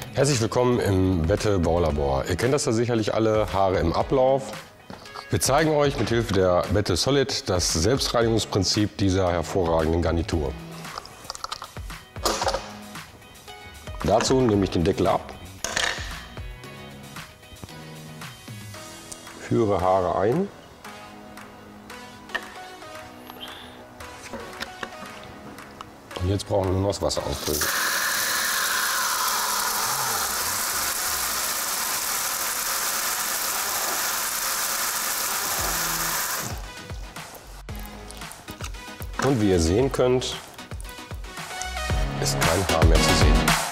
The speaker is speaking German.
Herzlich willkommen im Wette Baulabor. Ihr kennt das ja sicherlich alle, Haare im Ablauf. Wir zeigen euch mit Hilfe der Wette Solid das Selbstreinigungsprinzip dieser hervorragenden Garnitur. Dazu nehme ich den Deckel ab, führe Haare ein . Und jetzt brauchen wir nur noch das Wasser ausbringen. Und wie ihr sehen könnt, ist kein Haar mehr zu sehen.